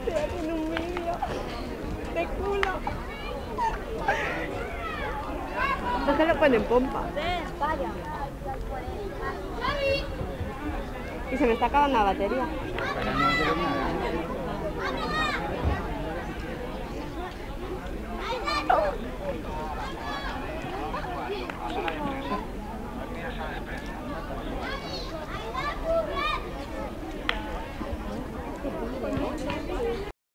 Estoy haciendo un vídeo de culo. Es que lo ponen pompa. Vaya. Y se me está acabando la batería. Pero no quiero nada.